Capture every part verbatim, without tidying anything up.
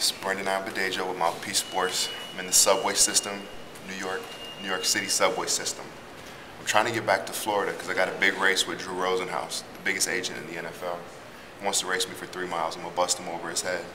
It's Brendon Ayanbadejo with Mouthpiece Sports. I'm in the subway system, New York, New York City subway system. I'm trying to get back to Florida because I got a big race with Drew Rosenhaus, the biggest agent in the N F L. He wants to race me for three miles. I'm gonna bust him over his head.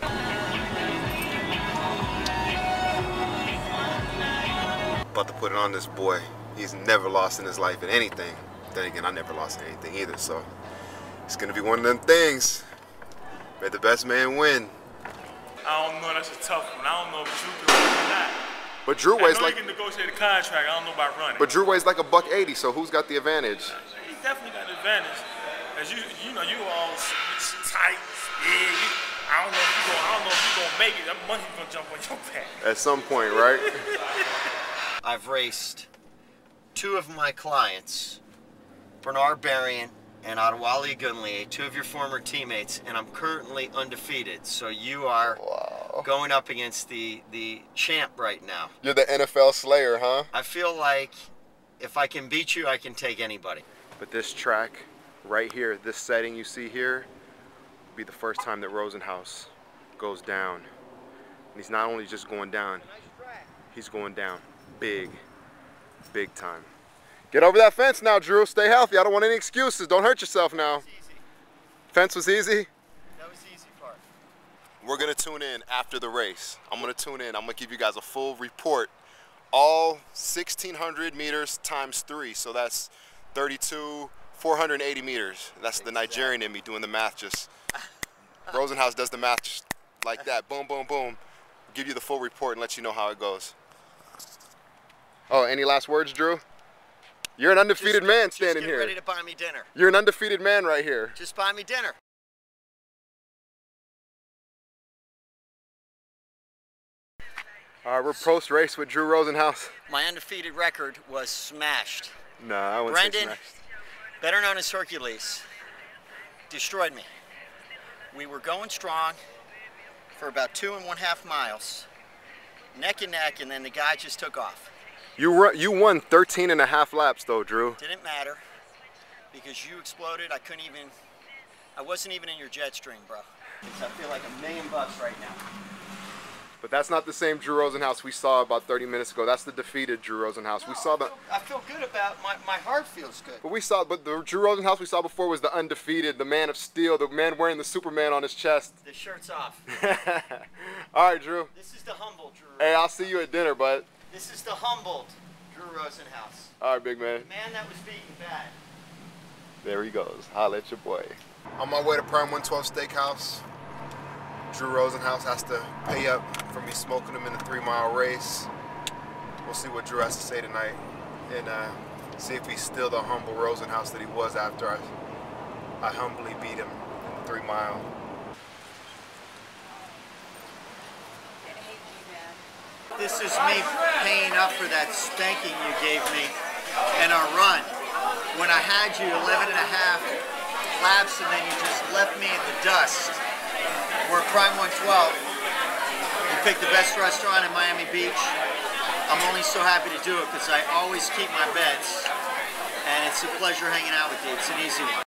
About to put it on this boy. He's never lost in his life in anything. Then again, I never lost in anything either, so it's gonna be one of them things. May the best man win. I don't know, that's a tough one. I don't know if Drew can run or not. But Drew weighs like. I know he can negotiate a contract. I don't know about running. But Drew weighs like a buck eighty. So who's got the advantage? He definitely got the advantage. As you, you know, you all tight, big. I don't know if you go. I don't know if you gonna make it. That money's gonna jump on your back. At some point, right? I've raced two of my clients, Bernard Berrien and Adewale Gunley, two of your former teammates, and I'm currently undefeated. So you are wow. going up against the, the champ right now. You're the N F L slayer, huh? I feel like if I can beat you, I can take anybody. But this track right here, this setting you see here, will be the first time that Rosenhaus goes down. And he's not only just going down, he's going down big, big time. Get over that fence now, Drew. Stay healthy. I don't want any excuses. Don't hurt yourself now. Fence was easy? That was the easy part. We're going to tune in after the race. I'm going to tune in. I'm going to give you guys a full report. All sixteen hundred meters times three. So that's thirty-two, four hundred eighty meters. That's the Nigerian in me doing the math. Just Rosenhaus does the math just like that. Boom, boom, boom. Give you the full report and let you know how it goes. Oh, any last words, Drew? You're an undefeated just, man just standing get here. Ready to buy me dinner. You're an undefeated man right here. Just buy me dinner. All right, we're post-race with Drew Rosenhaus. My undefeated record was smashed. No, I wouldn't Brendon, say smashed. better known as Hercules, destroyed me. We were going strong for about two and one half miles, neck and neck, and then the guy just took off. You were, you won thirteen and a half laps though, Drew. Didn't matter because you exploded. I couldn't even, I wasn't even in your jet stream, bro. I feel like a million bucks right now. But that's not the same Drew Rosenhaus we saw about thirty minutes ago. That's the defeated Drew Rosenhaus. No, we saw the. I feel good about my, my heart feels good. But we saw, but the Drew Rosenhaus we saw before was the undefeated, the man of steel, the man wearing the Superman on his chest. The shirt's off. All right, Drew. This is the humble Drew. Hey, I'll see you at dinner, bud. This is the humbled Drew Rosenhaus. All right, big man. The man that was beaten bad. There he goes. Holla at your boy. On my way to Prime one twelve Steakhouse, Drew Rosenhaus has to pay up for me smoking him in a three-mile race. We'll see what Drew has to say tonight and uh, see if he's still the humble Rosenhaus that he was after I, I humbly beat him in the three-mile. This is me paying up for that spanking you gave me in our run. When I had you eleven and a half laps and then you just left me in the dust. We're at Prime one twelve. You picked the best restaurant in Miami Beach. I'm only so happy to do it because I always keep my bets. And it's a pleasure hanging out with you. It's an easy one.